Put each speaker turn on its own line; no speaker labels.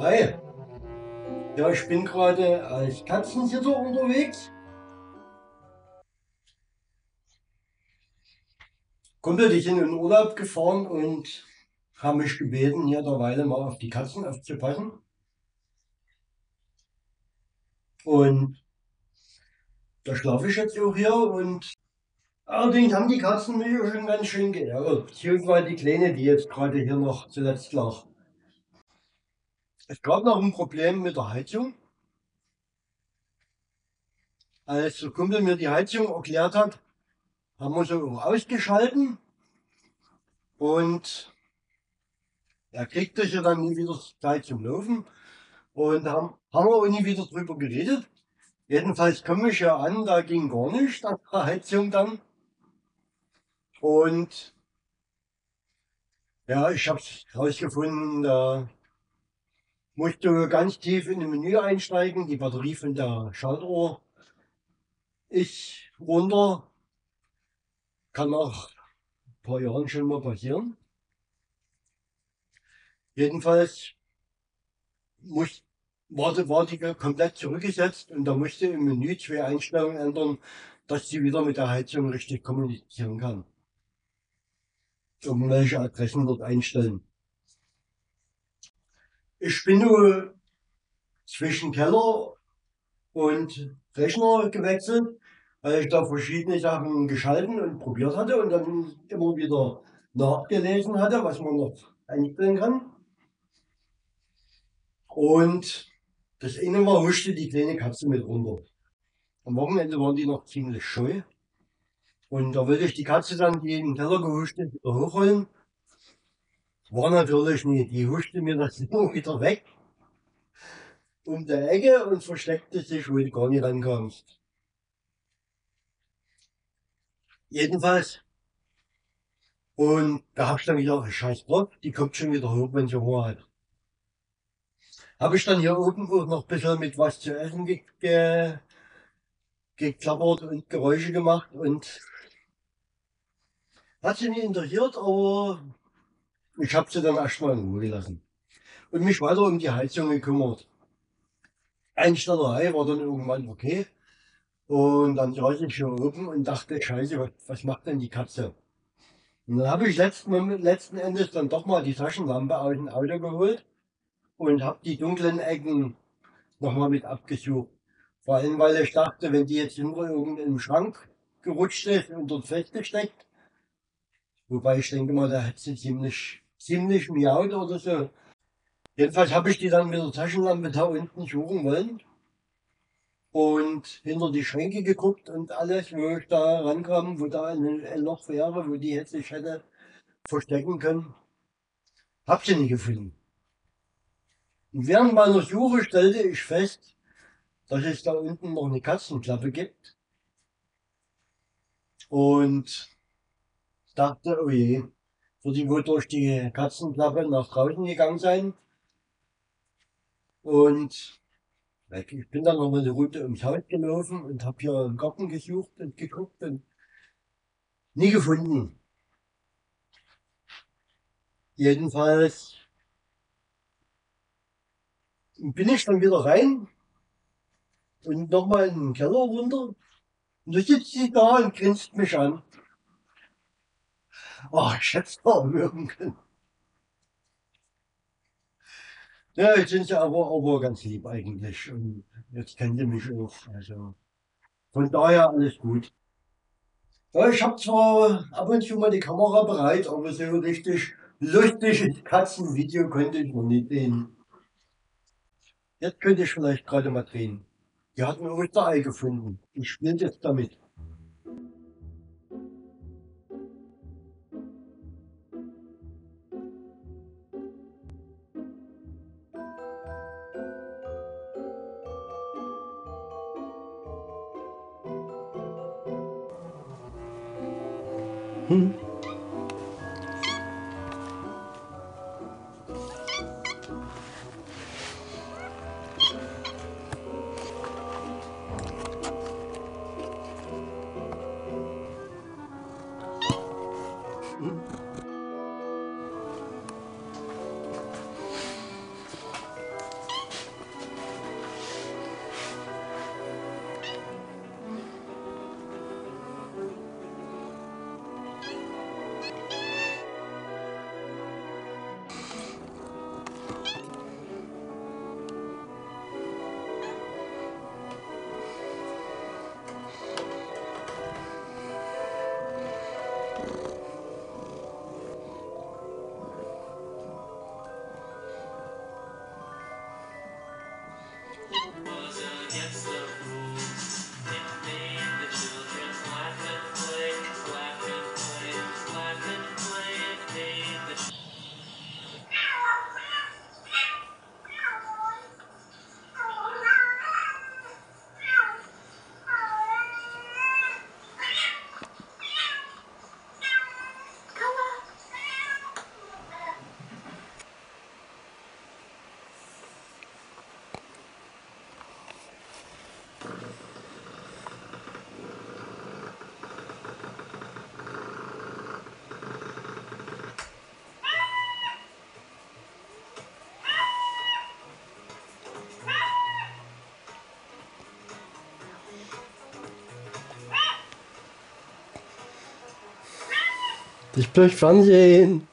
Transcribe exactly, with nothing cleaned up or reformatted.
Hi, ja, ich bin gerade als Katzensitter unterwegs. Kumpel, die sind in Urlaub gefahren und haben mich gebeten, hier derweil mal auf die Katzen aufzupassen. Und da schlafe ich jetzt auch hier und allerdings haben die Katzen mich auch schon ganz schön geärgert. Beziehungsweise die Kleine, die jetzt gerade hier noch zuletzt lag. Es gab noch ein Problem mit der Heizung. Als der Kumpel mir die Heizung erklärt hat, haben wir sie auch ausgeschalten und er kriegte sie dann nie wieder Zeit zum Laufen. Und haben, haben wir auch nie wieder drüber geredet. Jedenfalls komme ich ja an, da ging gar nichts an der Heizung dann. Und ja, ich habe es rausgefunden, da musst du ganz tief in ein Menü einsteigen, die Batterie von der Schaltuhr ist runter, kann nach ein paar Jahren schon mal passieren. Jedenfalls muss, war, die- war die komplett zurückgesetzt und da musste im Menü zwei Einstellungen ändern, dass sie wieder mit der Heizung richtig kommunizieren kann. Irgendwelche Adressen dort einstellen. Ich bin nur zwischen Keller und Rechner gewechselt, weil ich da verschiedene Sachen geschalten und probiert hatte und dann immer wieder nachgelesen hatte, was man noch einstellen kann. Und das eine war, huschte die kleine Katze mit runter. Am Wochenende waren die noch ziemlich scheu. Und da wollte ich die Katze dann, die in den Keller gehuscht ist, wieder hochholen. War natürlich nie. Die huschte mir das immer wieder weg um der Ecke und versteckte sich, wo du gar nicht rankommst. Jedenfalls. Und da hab ich dann gedacht, scheiß drauf, die kommt schon wieder hoch, wenn sie Hunger hat. Habe ich dann hier oben auch noch ein bisschen mit was zu essen ge ge geklappert und Geräusche gemacht und hat sie nicht interessiert, aber ich habe sie dann erstmal in Ruhe gelassen. Und mich weiter um die Heizung gekümmert. Einstellerei war dann irgendwann okay. Und dann saß ich hier oben und dachte, scheiße, was, was macht denn die Katze? Und dann habe ich letzten, letzten Endes dann doch mal die Taschenlampe aus dem Auto geholt und habe die dunklen Ecken nochmal mit abgesucht. Vor allem, weil ich dachte, wenn die jetzt hinter irgendeinem Schrank gerutscht ist und dort festgesteckt, wobei ich denke mal, da hat sie ziemlich, ziemlich miaut oder so. Jedenfalls habe ich die dann mit der Taschenlampe da unten suchen wollen und hinter die Schränke geguckt und alles, wo ich da rankam, wo da ein, ein Loch wäre, wo die jetzt sich hätte verstecken können, hab sie nicht gefunden. Und während meiner Suche stellte ich fest, dass es da unten noch eine Katzenklappe gibt und dachte, oh je, wird die wohl durch die Katzenklappe nach draußen gegangen sein. Und ich bin dann noch mal eine Runde ums Haus gelaufen und habe hier im Garten gesucht und geguckt und nie gefunden. Jedenfalls bin ich dann wieder rein und nochmal in den Keller runter. Und da sitzt sie da und grinst mich an. Oh, ich hätte es mal mögen können. Ja, jetzt sind sie aber, aber ganz lieb eigentlich. Und jetzt kennt ihr mich auch. Also von daher alles gut. Ja, ich habe zwar ab und zu mal die Kamera bereit, aber so richtig lustiges Katzenvideo konnte ich noch nicht drehen. Jetzt könnte ich vielleicht gerade mal drehen. Die hat ein Osterei gefunden. Ich spiele jetzt damit. Hm.
Ich spreche Fernsehen.